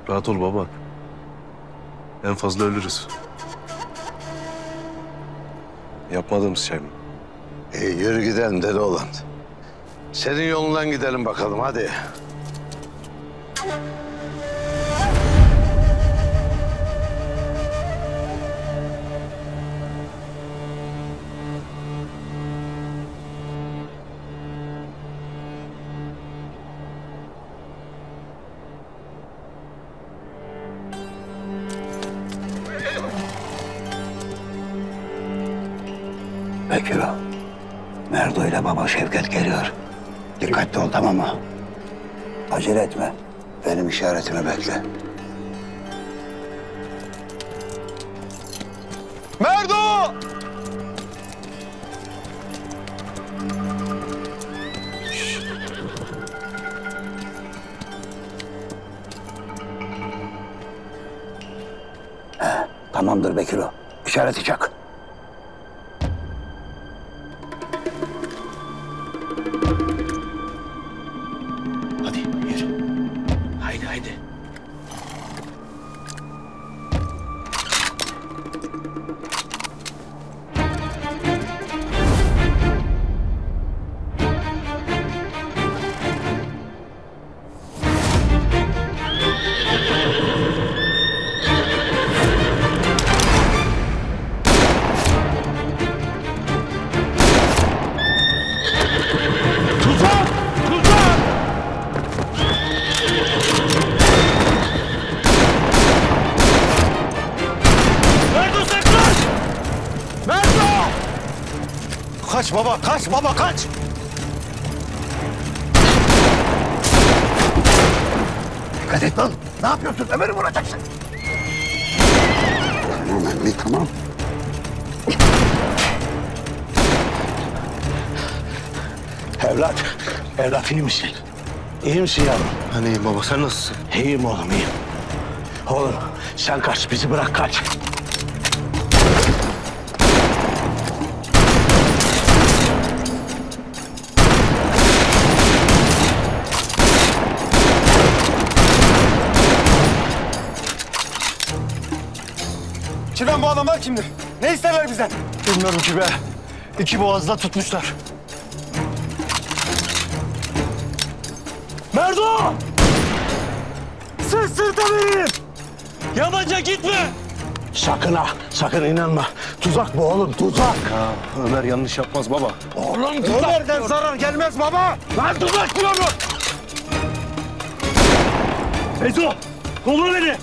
Rahat ol baba. En fazla ölürüz. Yapmadığımız şey mi? İyi yürü gidelim deli oğlan. Senin yolundan gidelim bakalım hadi. Bekir o. Merdo ile baba Şevket geliyor. Dikkatli ol, tamam mı? Acele etme. Benim işaretimi bekle. Merdo! Tamamdır Bekir o. İşareti çak. Hadi yürü. Haydi haydi. Kaç baba, kaç baba, kaç! Dikkat et lan. Ne yapıyorsun? Ömer'i vuracaksın. Tamam emmi, tamam. Evlat iyi misin? İyi misin yavrum? Hani iyiyim baba, sen nasılsın? İyiyim oğlum, iyiyim. Oğlum sen kaç, bizi bırak kaç. Kimden bu adamlar kimdir? Ne isterler bizden? Bilmiyorum ki be. İki boğazda tutmuşlar. Merdo! Sırt sırta verin! Yabancı gitme! Sakın ha, sakın inanma. Tuzak bu oğlum, tuzak. Ya Ömer yanlış yapmaz baba. Oğlum tuzak. Ömer'den zarar gelmez baba! Lan tuzak diyorum. Bezo! Kolu beni!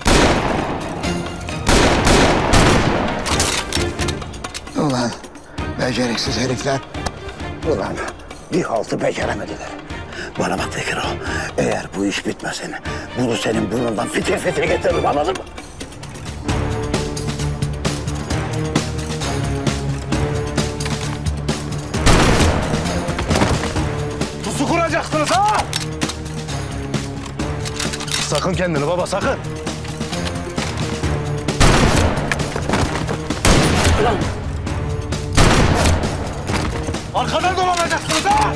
Ulan beceriksiz herifler. Ulan bir haltı beceremediler. Bana bak Bekir o. Eğer bu iş bitmesin, bunu senin burnundan fitil fitil getiririm, anladın mı? Pusu kuracaksınız ha! Sakın kendini baba, sakın! Arkadan dolanacaksınız ha!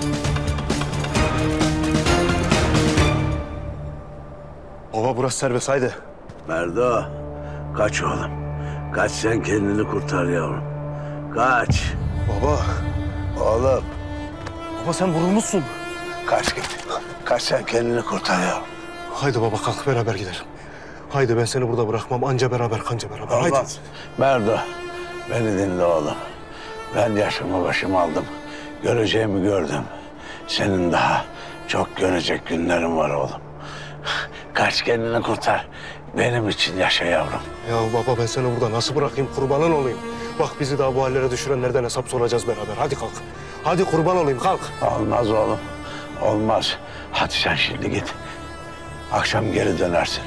Baba burası serbest, haydi. Merdo, kaç oğlum. Kaç sen kendini kurtar yavrum. Kaç. Baba, Oğlum, baba sen vurulmuşsun. kaç git. Kaç sen kendini kurtar yavrum. Haydi baba kalk beraber gidelim. Haydi ben seni burada bırakmam, anca beraber kanca beraber. Haydi. Olmaz. Merdo, beni dinle oğlum. Ben yaşımı başıma aldım. Göreceğimi gördüm. Senin daha çok görecek günlerin var oğlum. Kaç kendini kurtar. Benim için yaşa yavrum. Ya baba ben seni burada nasıl bırakayım, kurbanın olayım. Bak bizi daha bu hallere düşürenlerden hesap soracağız beraber. Hadi kalk. Hadi kurban olayım, kalk. Olmaz oğlum. Olmaz. Hadi sen şimdi git. Akşam geri dönersin.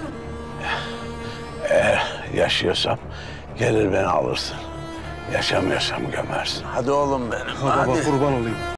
Eğer yaşıyorsam gelir beni alırsın. Yaşamıyorsam gömersin. Hadi oğlum benim. Baba kurban olayım.